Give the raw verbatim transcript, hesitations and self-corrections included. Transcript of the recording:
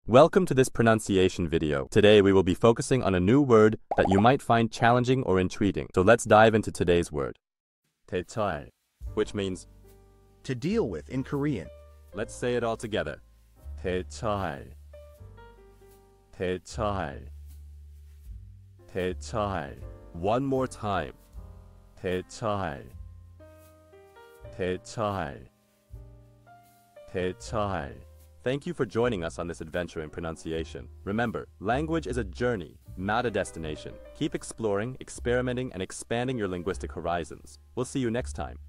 Welcome to this pronunciation video. Today we will be focusing on a new word that you might find challenging or intriguing. So let's dive into today's word. daecheohal, which means to deal with in Korean. Let's say it all together. daecheohal. daecheohal. daecheohal. One more time. daecheohal. daecheohal. daecheohal. Thank you for joining us on this adventure in pronunciation. Remember, language is a journey, not a destination. Keep exploring, experimenting, and expanding your linguistic horizons. We'll see you next time.